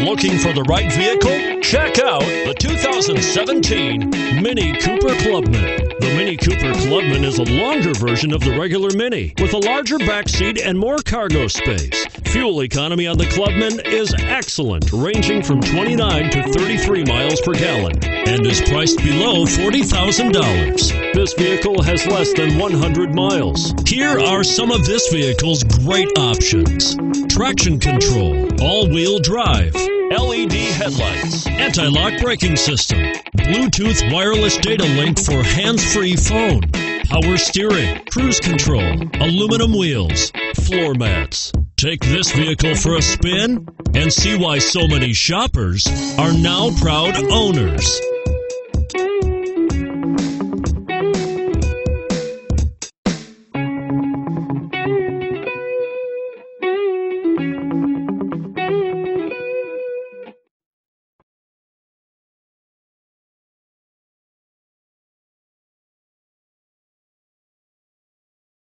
Looking for the right vehicle? Check out the 2017 MINI Cooper Clubman. The MINI Cooper Clubman is a longer version of the regular Mini with a larger back seat and more cargo space. Fuel economy on the Clubman is excellent, ranging from 29 to 33 miles per gallon, and is priced below $40,000. This vehicle has less than 100 miles. Here are some of this vehicle's great options: traction control, all-wheel drive, LED headlights, anti-lock braking system, Bluetooth wireless data link for hands-free phone, power steering, cruise control, aluminum wheels, floor mats. Take this vehicle for a spin and see why so many shoppers are now proud owners.